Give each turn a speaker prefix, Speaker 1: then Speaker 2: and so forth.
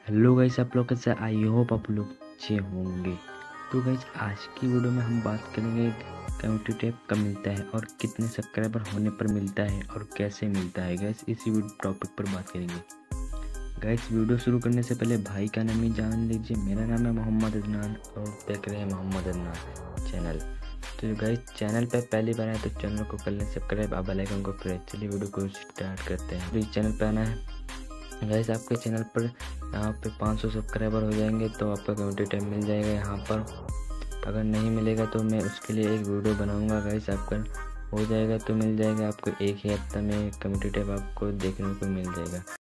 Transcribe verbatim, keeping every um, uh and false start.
Speaker 1: Hello guys, आप लोग कैसे? आई होप आप लोग अच्छे होंगे। तो गाइस, आज की वीडियो में हम बात करेंगे कम्युनिटी टैब कब मिलता है और कितने सब्सक्राइबर होने पर मिलता है और कैसे मिलता है। गाइस, इसी टॉपिक पर बात करेंगे। गाइस, वीडियो शुरू करने से पहले भाई का नाम ही जान लीजिए। मेरा नाम है मोहम्मद अदनान और देख रहे हैं मोहम्मद अदनान चैनल। तो गाइस, चैनल पर पहली बार आए तो चैनल को कर लें सब्सक्राइब, अब बेल आइकन को प्रेस। चलिए वीडियो को स्टार्ट करते हैं। तो इस चैनल पर आना है गाइस, आपके चैनल पर यहाँ पे पाँच सौ सब्सक्राइबर हो जाएंगे तो आपका कम्युनिटी टैब मिल जाएगा यहाँ पर। अगर नहीं मिलेगा तो मैं उसके लिए एक वीडियो बनाऊंगा। गाइस, आपका हो जाएगा तो मिल जाएगा आपको। एक ही हफ्ता में कम्युनिटी टैब आपको देखने को मिल जाएगा।